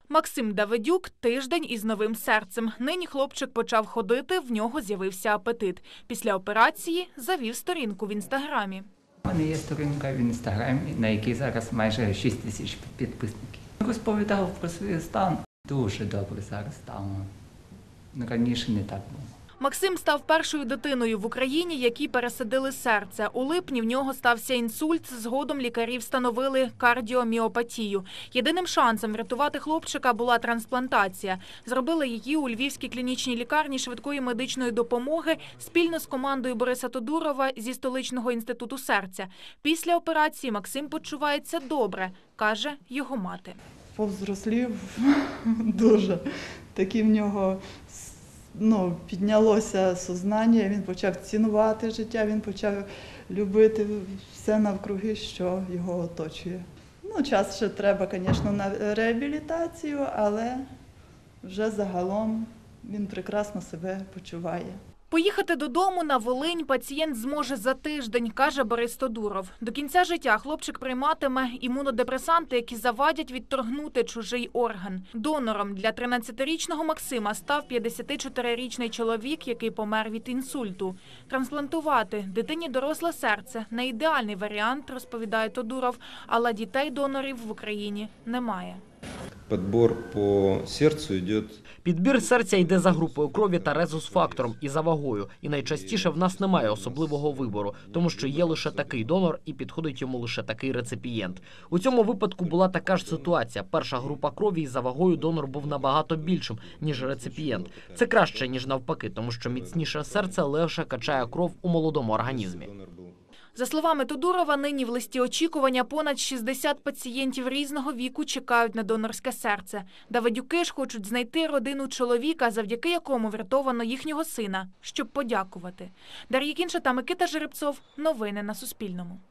Максим Давидюк – тиждень із новим серцем. Нині хлопчик почав ходити, в нього з'явився апетит. Після операції завів сторінку в Інстаграмі. У мене є сторінка в Інстаграмі, на якій зараз майже 6 тисяч підписників. Розповідав про свій стан. Дуже добре зараз стало. Раніше не так було. Максим став першою дитиною в Україні, якій пересадили серце. У липні в нього стався інсульт, згодом лікарі встановили кардіоміопатію. Єдиним шансом врятувати хлопчика була трансплантація. Зробили її у Львівській клінічній лікарні швидкої медичної допомоги спільно з командою Бориса Тодурова зі столичного інституту серця. Після операції Максим почувається добре, каже його мати. Повзрослів дуже. Такі в нього піднялося сознання, він почав цінувати життя, він почав любити все навкруги, що його оточує. Час ще треба, звісно, на реабілітацію, але вже загалом він прекрасно себе почуває. Поїхати додому на Волинь пацієнт зможе за тиждень, каже Борис Тодуров. До кінця життя хлопчик прийматиме імунодепресанти, які завадять відторгнути чужий орган. Донором для 13-річного Максима став 54-річний чоловік, який помер від інсульту. Трансплантувати дитині доросле серце – не ідеальний варіант, розповідає Тодуров, але дітей-донорів в Україні немає. Підбір серця йде за групою крові та резус-фактором і за вагою. І найчастіше в нас немає особливого вибору, тому що є лише такий донор і підходить йому лише такий реципієнт. У цьому випадку була така ж ситуація. Перша група крові і за вагою донор був набагато більшим, ніж реципієнт. Це краще, ніж навпаки, тому що міцніше серце легше качає кров у молодому організмі. За словами Тодурова, нині в листі очікування понад 60 пацієнтів різного віку чекають на донорське серце. Давидюки ж хочуть знайти родину чоловіка, завдяки якому врятовано їхнього сина, щоб подякувати. Дар'я Кінша та Микита Жеребцов. Новини на Суспільному.